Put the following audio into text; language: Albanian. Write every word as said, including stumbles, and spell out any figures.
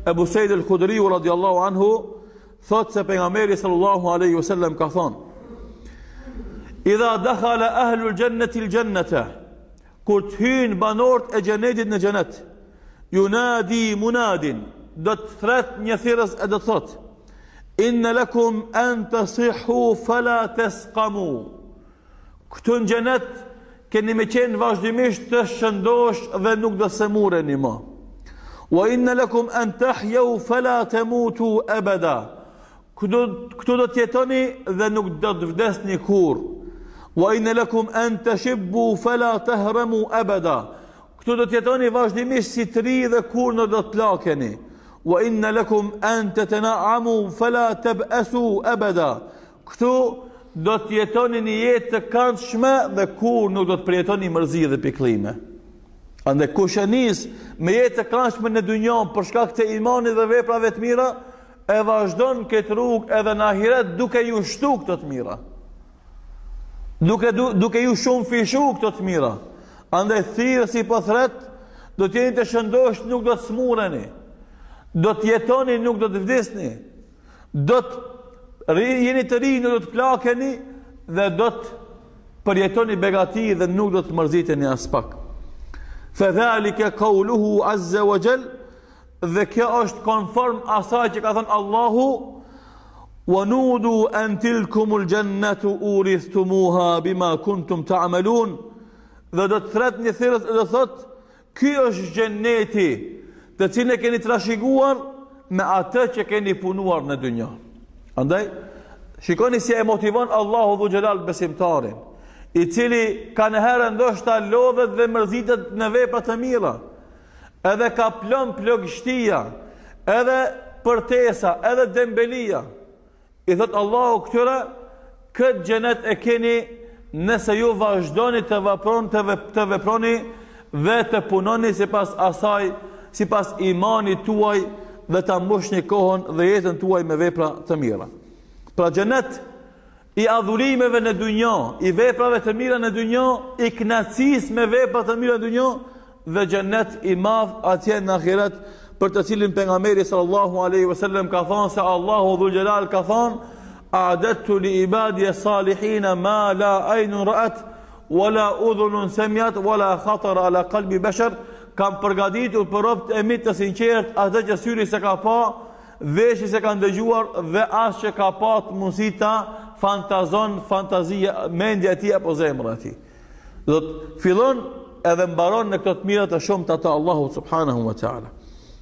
Ebu Sejid el-Khudriu radiallahu anhu thot se pejgamberi sallallahu alaihi wasallam ka thonë: Idha dakhala ahlul jannati al-jannata, kur të hyjnë banorët e xhenetit në xhenet, yunadi munadin, do të thret një thirrës e do të thot: Inna lakum an tasihhu fala tasqamu. Këtu në xhenet keni me qenë vazhdimisht të shëndosh dhe nuk do se mureni më. Wa inna lakum an tahyu fala tamutu abada. Këtu do të jetoni dhe nuk do të vdesni kurrë. Wa inna lakum an tashibbu fala tahramu abada. Këtu do të jetoni vazhdimisht si të ri dhe kurrë nuk do të lakeni. Wa inna lakum an tatana'amu fala tab'asu abada. Këtu do të jetoni një jetë të këndshme dhe kurrë nuk do të përjetoni mërzi dhe pikëllime. Ande kush e nis me jetë të këndshme në dynjë për shkak të imanit dhe veprave të mira, e vazhdon këtë rrugë edhe në ahiret duke ju shtu këto të mira. Duke, du, duke ju shumë fishu këto të mira. Andaj thirrë si po thret, do të jeni të shëndosh, nuk do të smureni. Do të jetoni, nuk do të vdesni. Do të jeni të ri, nuk do të plakeni dhe do të përjetoni begati dhe nuk do të mërziteni as pak. Fadhalika qawluhu azza wa jall, dhe kjo është konform asaj që ka thënë Allahu: Wa nudu an tilkumul jannatu urithumuha bima kuntum ta'malun. Dhe do të thret një thirrës dhe do thot: ky është xheneti, të cilin e keni trashëguar me atë që keni punuar në dynjë. Andaj shikoni si e motivon Allahu dhu xhelal besimtarin, i cili ka në herë ndoshta lodhet dhe mërzitet në vepra të mira, edhe ka plon plogështia, edhe përtesa, edhe dembelia. I thot Allahu këtyre: këtë xhenet e keni nëse ju vazhdoni të veproni të, vep, të veproni dhe të punoni sipas asaj, sipas imanit tuaj dhe ta mbushni kohën dhe jetën tuaj me vepra të mira. Pra xhenet i adhurimeve në dynjë, i veprave të mira në dynjë, i kënaqësisë me vepra të mira në dynjë, dhe xhenet i madh atje në ahiret, për të cilin pejgamberi sallallahu alaihi wasallam ka thënë se Allahu dhul jalal ka thënë: A'adtu li ibadi salihin ma la aynun ra'at wala udhunun sami'at wala khatara ala qalbi bashar. Kam përgatitur për robët e mi të sinqert atë që syri se ka pa, veshi se ka ndëgjuar dhe as që ka pa të mundësi ta fantazon fantazia, mendja e tij apo zemra e tij. Do të fillon edhe mbaron në këto të mira të shumta të Allahut subhanahu wa ta'ala.